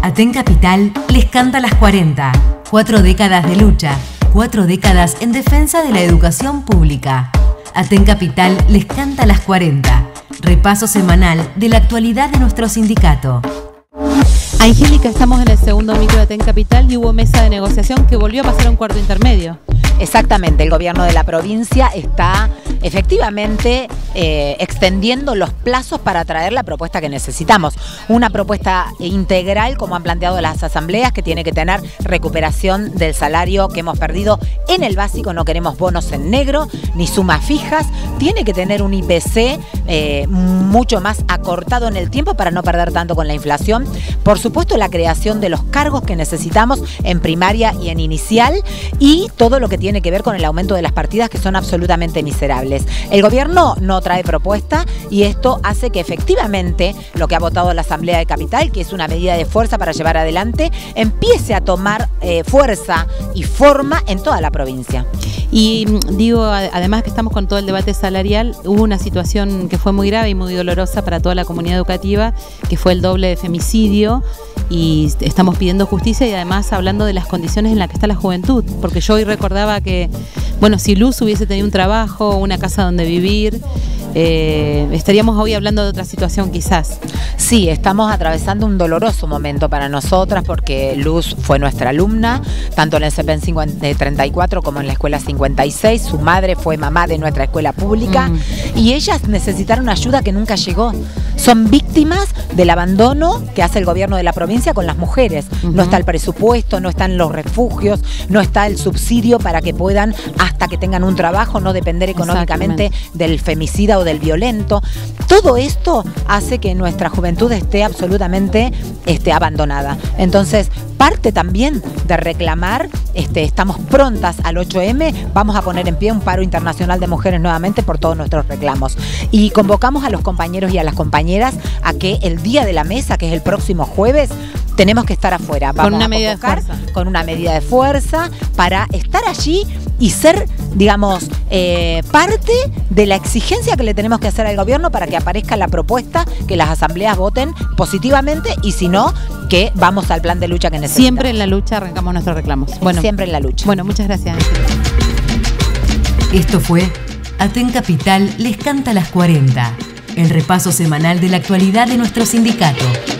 Aten Capital les canta las 40. 4 décadas de lucha, 4 décadas en defensa de la educación pública. Aten Capital les canta las 40. Repaso semanal de la actualidad de nuestro sindicato. Angélica, estamos en el segundo micro de Aten Capital y hubo mesa de negociación que volvió a pasar a un cuarto intermedio. Exactamente, el gobierno de la provincia está efectivamente extendiendo los plazos para traer la propuesta que necesitamos. Una propuesta integral, como han planteado las asambleas, que tiene que tener recuperación del salario que hemos perdido en el básico. No queremos bonos en negro ni sumas fijas. Tiene que tener un IPC mucho más acortado en el tiempo para no perder tanto con la inflación. Por supuesto, la creación de los cargos que necesitamos en primaria y en inicial, y todo lo que tiene que ver con el aumento de las partidas, que son absolutamente miserables. El gobierno no trae propuesta y esto hace que efectivamente lo que ha votado la Asamblea de Capital, que es una medida de fuerza para llevar adelante, empiece a tomar fuerza y forma en toda la provincia. Y digo, además que estamos con todo el debate salarial, hubo una situación que fue muy grave y muy dolorosa para toda la comunidad educativa, que fue el doble de femicidio, y estamos pidiendo justicia y además hablando de las condiciones en las que está la juventud, porque yo hoy recordaba que, bueno, si Luz hubiese tenido un trabajo, una casa donde vivir, estaríamos hoy hablando de otra situación quizás. Sí, estamos atravesando un doloroso momento para nosotras porque Luz fue nuestra alumna, tanto en el CEPEN 34 como en la escuela 56. Su madre fue mamá de nuestra escuela pública y ellas necesitaron ayuda que nunca llegó. Son víctimas del abandono que hace el gobierno de la provincia con las mujeres. No está el presupuesto, no están los refugios, no está el subsidio para que puedan, hasta que tengan un trabajo, no depender económicamente del femicida o del violento. Todo esto hace que nuestra juventud esté absolutamente abandonada. Entonces, parte también de reclamar, estamos prontas al 8M, vamos a poner en pie un paro internacional de mujeres nuevamente por todos nuestros reclamos. Y convocamos a los compañeros y a las compañeras a que el día de la mesa, que es el próximo jueves, tenemos que estar afuera. Vamos con una medida de fuerza. Con una medida de fuerza para estar allí y ser, digamos, parte de la exigencia que le tenemos que hacer al gobierno para que aparezca la propuesta, que las asambleas voten positivamente, y si no, que vamos al plan de lucha que necesitamos. Siempre en la lucha arrancamos nuestros reclamos. Bueno, siempre en la lucha. Bueno, muchas gracias. Esto fue Aten Capital les canta las 40, el repaso semanal de la actualidad de nuestro sindicato.